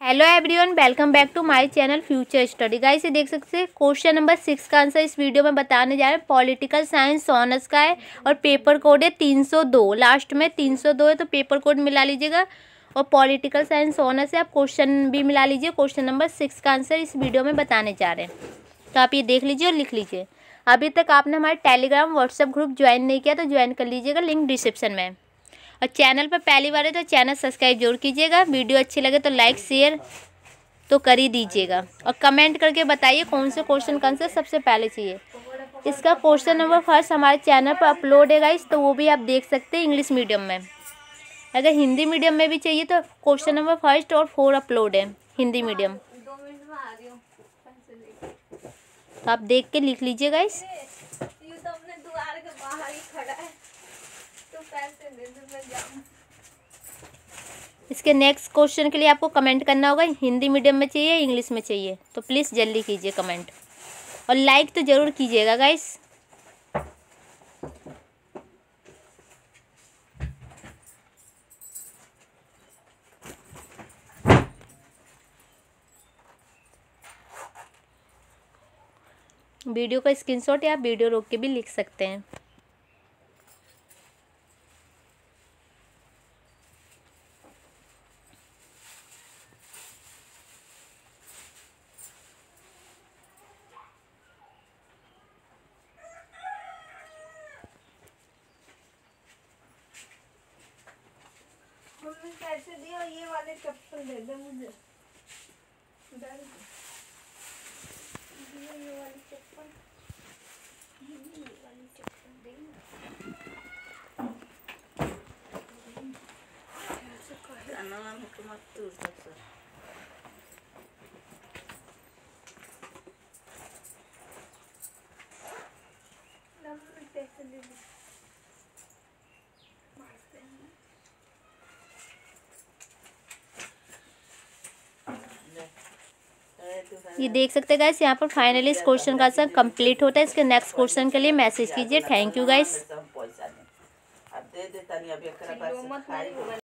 Hello everyone, welcome back to my channel future study. Guys ये देख सकते हैं क्वेश्चन नंबर 6 का आंसर इस वीडियो में बताने जा रहे हैं। पॉलिटिकल साइंस ऑनर्स का है और पेपर कोड है 302। लास्ट में 302 है तो पेपर कोड मिला लीजिएगा। और पॉलिटिकल साइंस ऑनर्स है, आप क्वेश्चन भी मिला लीजिए। क्वेश्चन नंबर 6 का आंसर इस वीडियो में बताने जा रहे हैं, तो आप ये देख लीजिए और लिख लीजिए। अभी तक आपने हमारे टेलीग्राम व्हाट्सएप ग्रुप ज्वाइन नहीं किया तो ज्वाइन कर लीजिएगा, लिंक डिस्क्रिप्शन में। और चैनल पर पहली बार है तो चैनल सब्सक्राइब जरूर कीजिएगा। वीडियो अच्छी लगे तो लाइक शेयर तो कर ही दीजिएगा और कमेंट करके बताइए कौन से क्वेश्चन का आंसर सबसे पहले चाहिए। इसका क्वेश्चन नंबर फर्स्ट हमारे चैनल पर अपलोड है गाइस, तो वो भी आप देख सकते हैं इंग्लिश मीडियम में। अगर हिंदी मीडियम में भी चाहिए तो क्वेश्चन नंबर फर्स्ट और 4 अपलोड है हिंदी मीडियम, तो आप देख के लिख लीजिए गाइस। इसके नेक्स्ट क्वेश्चन के लिए आपको कमेंट करना होगा हिंदी मीडियम में चाहिए इंग्लिश में चाहिए, तो प्लीज़ जल्दी कीजिए कमेंट और लाइक तो ज़रूर कीजिएगा गाइस। वीडियो का स्क्रीनशॉट या आप वीडियो रोक के भी लिख सकते हैं। मम्मी कैसे दिया? ये वाले चप्पल दे दे मुझे। ये वाली चप्पल दे। पैसे दे दे। ये देख सकते हैं गाइस, यहाँ पर फाइनली इस क्वेश्चन का आंसर कंप्लीट होता है। इसके नेक्स्ट क्वेश्चन के लिए मैसेज कीजिए। Thank you guys.